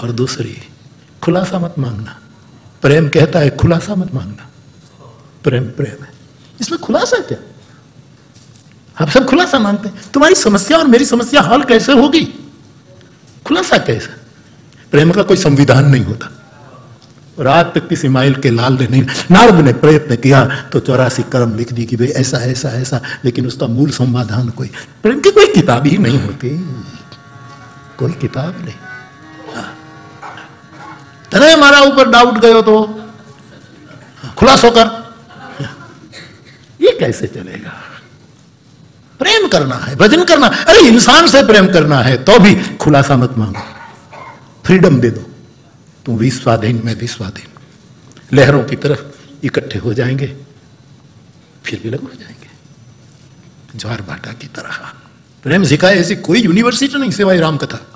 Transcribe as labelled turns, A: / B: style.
A: और दूसरी खुलासा मत मांगना। प्रेम कहता है खुलासा मत मांगना। प्रेम प्रेम है, इसमें खुलासा क्या? आप सब खुलासा मांगते हैं। तुम्हारी समस्या और मेरी समस्या हल कैसे होगी? खुलासा कैसे? प्रेम का कोई संविधान नहीं होता। रात तक किसी माइल के लाल ने नहीं, नारद ने प्रयत्न किया तो 84 कर्म लिख दी कि भाई ऐसा ऐसा ऐसा, लेकिन उसका मूल समाधान कोई प्रेम की कोई किताब ही नहीं होती, कोई किताब नहीं। अरे हमारा ऊपर डाउट गयो तो खुलासा कर, ये कैसे चलेगा? प्रेम करना है, भजन करना, अरे इंसान से प्रेम करना है तो भी खुलासा मत मांगो, फ्रीडम दे दो। तुम भी स्वाधीन, मैं भी स्वाधीन, लहरों की तरफ इकट्ठे हो जाएंगे, फिर विलग हो जाएंगे, ज्वार भाटा की तरह। प्रेम सिखाए ऐसी कोई यूनिवर्सिटी नहीं सिवाय राम कथा।